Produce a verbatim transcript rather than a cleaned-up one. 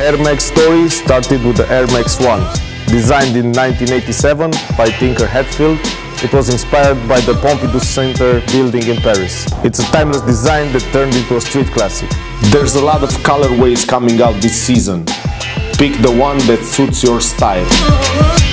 Air Max story started with the Air Max one. Designed in nineteen eighty-seven by Tinker Hatfield, it was inspired by the Pompidou Center building in Paris. It's a timeless design that turned into a street classic. There's a lot of colorways coming out this season. Pick the one that suits your style.